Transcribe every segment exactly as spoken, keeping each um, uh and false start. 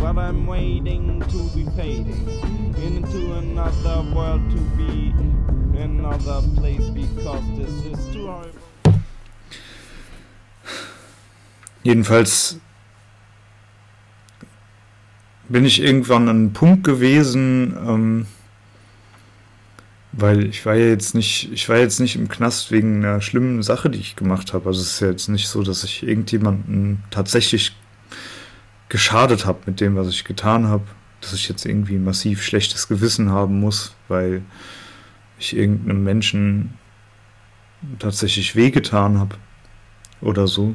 but I'm waiting to be fading into another world, to be another place, because this is too horrible. Jedenfalls bin ich irgendwann an einem Punkt gewesen, ähm, weil ich war ja jetzt nicht, ich war jetzt nicht im Knast wegen einer schlimmen Sache, die ich gemacht habe. Also es ist ja jetzt nicht so, dass ich irgendjemanden tatsächlich geschadet habe mit dem, was ich getan habe, dass ich jetzt irgendwie massiv schlechtes Gewissen haben muss, weil ich irgendeinem Menschen tatsächlich wehgetan habe oder so.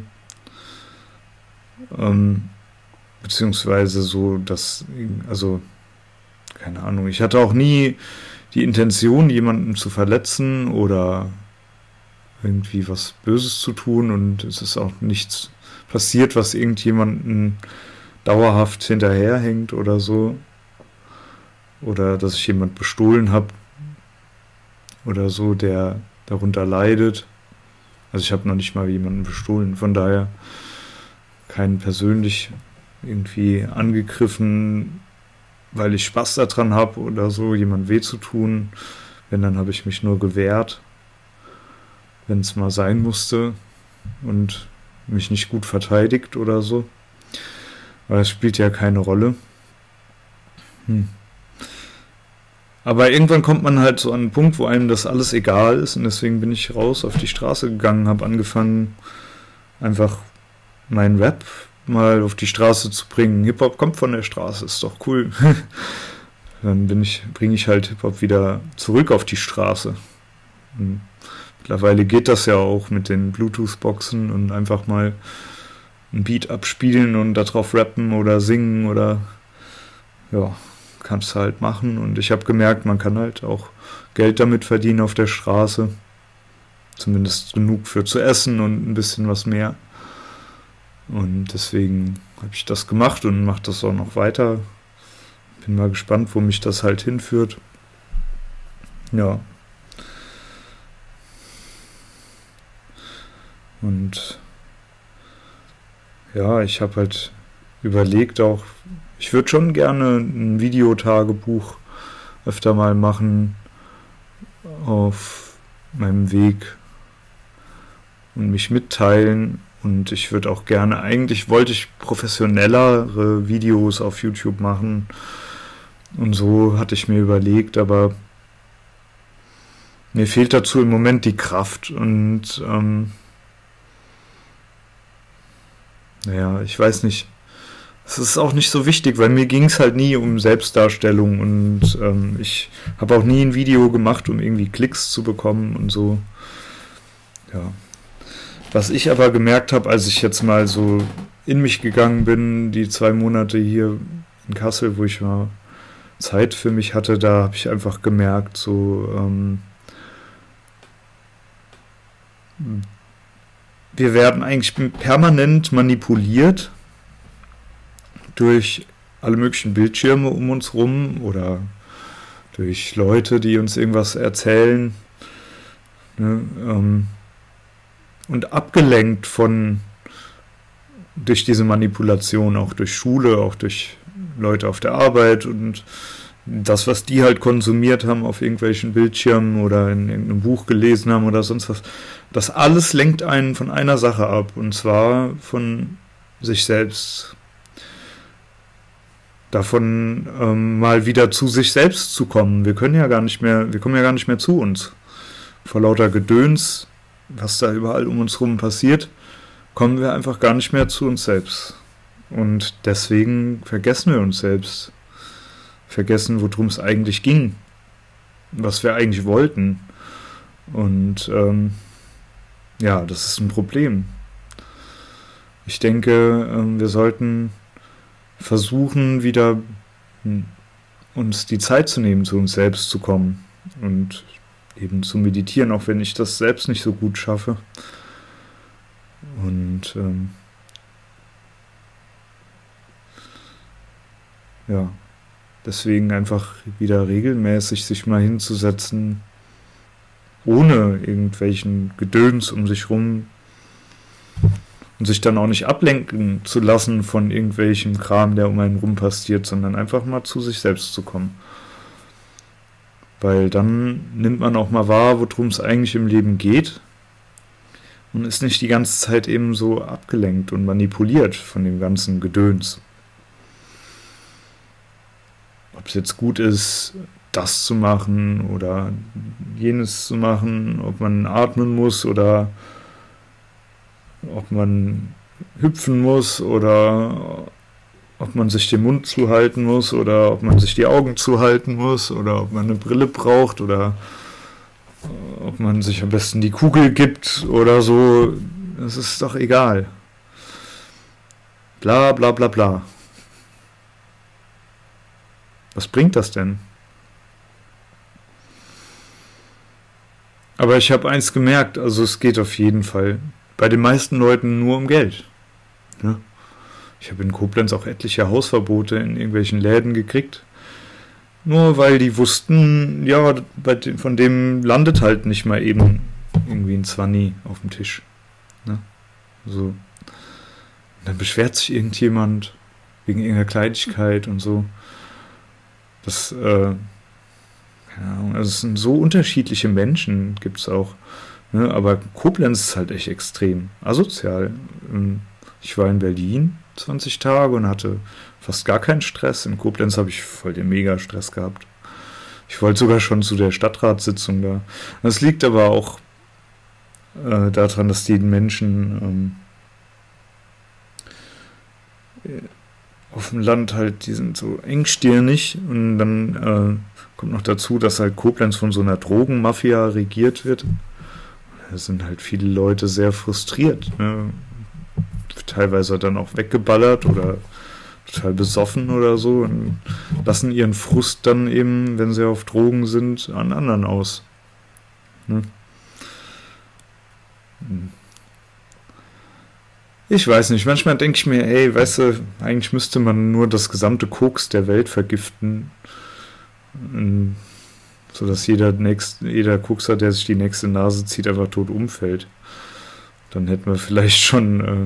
Ähm, beziehungsweise so, dass, also, keine Ahnung, ich hatte auch nie die Intention, jemanden zu verletzen oder irgendwie was Böses zu tun, und es ist auch nichts passiert, was irgendjemanden dauerhaft hinterherhängt oder so, oder dass ich jemand bestohlen habe oder so, der darunter leidet. Also ich habe noch nicht mal jemanden bestohlen, von daher keinen persönlich irgendwie angegriffen, weil ich Spaß daran habe oder so, jemand weh zu tun. Wenn, dann habe ich mich nur gewehrt, wenn es mal sein musste, und mich nicht gut verteidigt oder so. Aber es spielt ja keine Rolle. Hm. Aber irgendwann kommt man halt so an einen Punkt, wo einem das alles egal ist, und deswegen bin ich raus auf die Straße gegangen, habe angefangen, einfach meinen Rap mal auf die Straße zu bringen. Hip-Hop kommt von der Straße, ist doch cool. Dann bin ich, bringe ich halt Hip-Hop wieder zurück auf die Straße. Und mittlerweile geht das ja auch mit den Bluetooth-Boxen und einfach mal ein Beat abspielen und darauf rappen oder singen oder ja, kannst halt machen. Und ich habe gemerkt, man kann halt auch Geld damit verdienen auf der Straße. Zumindest genug für zu essen und ein bisschen was mehr. Und deswegen habe ich das gemacht und mache das auch noch weiter. Bin mal gespannt, wo mich das halt hinführt. Ja. Und ja, ich habe halt überlegt auch, ich würde schon gerne ein Videotagebuch öfter mal machen auf meinem Weg und mich mitteilen. Und ich würde auch gerne, eigentlich wollte ich professionellere Videos auf YouTube machen. Und so hatte ich mir überlegt, aber mir fehlt dazu im Moment die Kraft. Und ähm, naja, ich weiß nicht. Es ist auch nicht so wichtig, weil mir ging es halt nie um Selbstdarstellung. Und ähm, ich habe auch nie ein Video gemacht, um irgendwie Klicks zu bekommen und so. Ja. Was ich aber gemerkt habe, als ich jetzt mal so in mich gegangen bin, die zwei Monate hier in Kassel, wo ich mal Zeit für mich hatte, da habe ich einfach gemerkt, so ähm, wir werden eigentlich permanent manipuliert durch alle möglichen Bildschirme um uns rum oder durch Leute, die uns irgendwas erzählen, ne, ähm, und abgelenkt von durch diese Manipulation, auch durch Schule, auch durch Leute auf der Arbeit und das, was die halt konsumiert haben auf irgendwelchen Bildschirmen oder in irgendeinem Buch gelesen haben oder sonst was. Das alles lenkt einen von einer Sache ab, und zwar von sich selbst. Davon ähm, mal wieder zu sich selbst zu kommen. Wir können ja gar nicht mehr, wir kommen ja gar nicht mehr zu uns. Vor lauter Gedöns, was da überall um uns rum passiert, kommen wir einfach gar nicht mehr zu uns selbst. Und deswegen vergessen wir uns selbst. Vergessen, worum es eigentlich ging. Was wir eigentlich wollten. Und ähm, ja, das ist ein Problem. Ich denke, ähm, wir sollten versuchen, wieder hm, uns die Zeit zu nehmen, zu uns selbst zu kommen. Und eben zu meditieren, auch wenn ich das selbst nicht so gut schaffe. Und ähm, ja, deswegen einfach wieder regelmäßig sich mal hinzusetzen, ohne irgendwelchen Gedöns um sich rum Und sich dann auch nicht ablenken zu lassen von irgendwelchem Kram, der um einen rum passiert, sondern einfach mal zu sich selbst zu kommen. Weil dann nimmt man auch mal wahr, worum es eigentlich im Leben geht und ist nicht die ganze Zeit eben so abgelenkt und manipuliert von dem ganzen Gedöns. Ob es jetzt gut ist, das zu machen oder jenes zu machen, ob man atmen muss oder ob man hüpfen muss oder ob man sich den Mund zuhalten muss oder ob man sich die Augen zuhalten muss oder ob man eine Brille braucht oder ob man sich am besten die Kugel gibt oder so. Das ist doch egal. Bla bla bla bla. Was bringt das denn? Aber ich habe eins gemerkt, also es geht auf jeden Fall bei den meisten Leuten nur um Geld. Ja? Ich habe in Koblenz auch etliche Hausverbote in irgendwelchen Läden gekriegt. Nur weil die wussten, ja, bei dem, von dem landet halt nicht mal eben irgendwie ein Zwanni auf dem Tisch. Ne? So. Und dann beschwert sich irgendjemand wegen irgendeiner Kleinigkeit und so. Das, äh, keine Ahnung, also es sind so unterschiedliche Menschen, gibt es auch. Ne? Aber Koblenz ist halt echt extrem asozial. Ich war in Berlin zwanzig Tage und hatte fast gar keinen Stress. In Koblenz habe ich voll den Mega-Stress gehabt. Ich wollte sogar schon zu der Stadtratssitzung da. Das liegt aber auch äh, daran, dass die Menschen ähm, auf dem Land halt, die sind so engstirnig und dann äh, kommt noch dazu, dass halt Koblenz von so einer Drogenmafia regiert wird. Da sind halt viele Leute sehr frustriert, ne? Teilweise dann auch weggeballert oder total besoffen oder so und lassen ihren Frust dann eben, wenn sie auf Drogen sind, an anderen aus. Ne? Ich weiß nicht, manchmal denke ich mir, ey, weißt du, eigentlich müsste man nur das gesamte Koks der Welt vergiften, sodass jeder, nächst, jeder Kokser, der sich die nächste Nase zieht, einfach tot umfällt. Dann hätten wir vielleicht schon äh,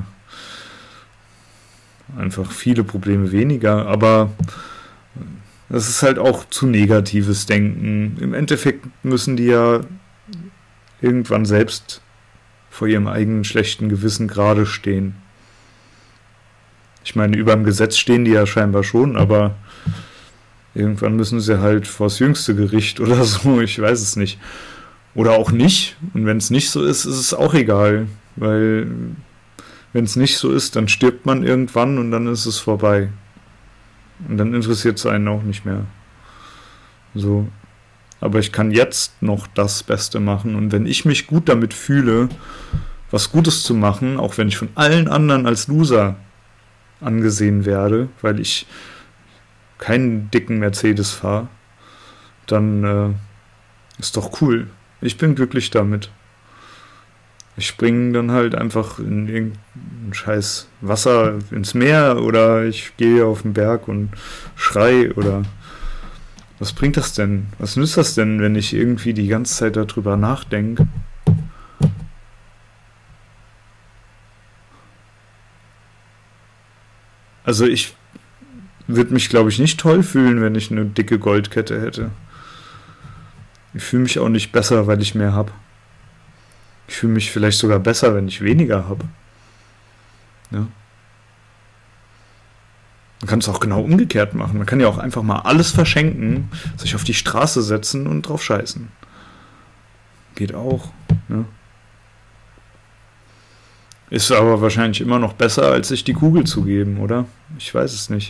einfach viele Probleme weniger, aber das ist halt auch zu negatives Denken. Im Endeffekt müssen die ja irgendwann selbst vor ihrem eigenen schlechten Gewissen gerade stehen. Ich meine, über dem Gesetz stehen die ja scheinbar schon, aber irgendwann müssen sie halt vors jüngste Gericht oder so, ich weiß es nicht. Oder auch nicht. Und wenn es nicht so ist, ist es auch egal, weil wenn es nicht so ist, dann stirbt man irgendwann und dann ist es vorbei. Und dann interessiert es einen auch nicht mehr. So. Aber ich kann jetzt noch das Beste machen. Und wenn ich mich gut damit fühle, was Gutes zu machen, auch wenn ich von allen anderen als Loser angesehen werde, weil ich keinen dicken Mercedes fahre, dann äh, ist doch cool. Ich bin glücklich damit. Ich springe dann halt einfach in irgendein scheiß Wasser ins Meer oder ich gehe auf den Berg und schrei oder was bringt das denn? Was nützt das denn, wenn ich irgendwie die ganze Zeit darüber nachdenke? Also ich würde mich, glaube ich, nicht toll fühlen, wenn ich eine dicke Goldkette hätte. Ich fühle mich auch nicht besser, weil ich mehr habe. Ich fühle mich vielleicht sogar besser, wenn ich weniger habe. Ja. Man kann es auch genau umgekehrt machen. Man kann ja auch einfach mal alles verschenken, sich auf die Straße setzen und drauf scheißen. Geht auch. Ja. Ist aber wahrscheinlich immer noch besser, als sich die Kugel zu geben, oder? Ich weiß es nicht.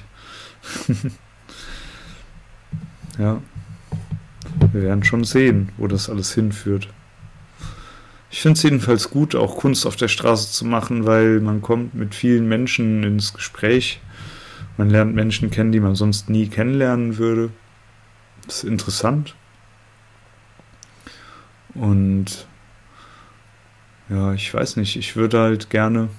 Ja. Wir werden schon sehen, wo das alles hinführt. Ich finde es jedenfalls gut, auch Kunst auf der Straße zu machen, weil man kommt mit vielen Menschen ins Gespräch. Man lernt Menschen kennen, die man sonst nie kennenlernen würde. Das ist interessant. Und ja, ich weiß nicht, ich würde halt gerne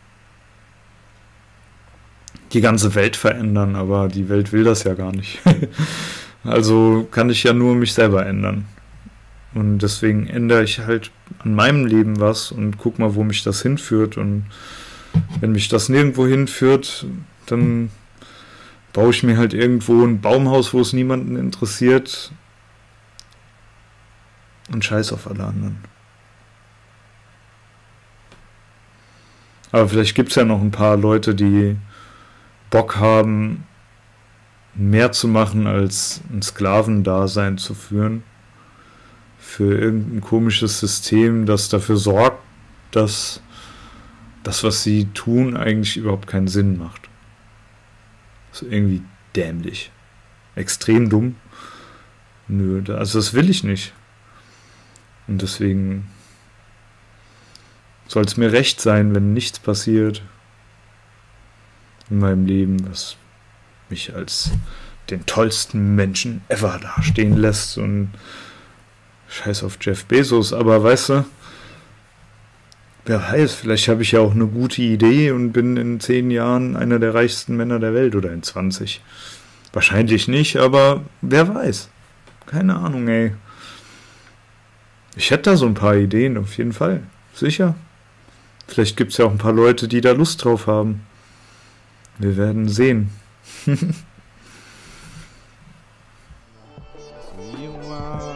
die ganze Welt verändern, aber die Welt will das ja gar nicht. Also kann ich ja nur mich selber ändern. Und deswegen ändere ich halt an meinem Leben was und guck mal, wo mich das hinführt und wenn mich das nirgendwo hinführt, dann baue ich mir halt irgendwo ein Baumhaus, wo es niemanden interessiert und scheiß auf alle anderen. Aber vielleicht gibt es ja noch ein paar Leute, die Bock haben, mehr zu machen, als ein Sklavendasein zu führen. Für irgendein komisches System, das dafür sorgt, dass das, was sie tun, eigentlich überhaupt keinen Sinn macht. Das ist irgendwie dämlich. Extrem dumm. Nö, also das will ich nicht. Und deswegen soll es mir recht sein, wenn nichts passiert in meinem Leben, was mich als den tollsten Menschen ever dastehen lässt. Und scheiß auf Jeff Bezos, aber weißt du, wer weiß, vielleicht habe ich ja auch eine gute Idee und bin in zehn Jahren einer der reichsten Männer der Welt oder in zwanzig. Wahrscheinlich nicht, aber wer weiß. Keine Ahnung, ey. Ich hätte da so ein paar Ideen, auf jeden Fall. Sicher. Vielleicht gibt es ja auch ein paar Leute, die da Lust drauf haben. Wir werden sehen. You are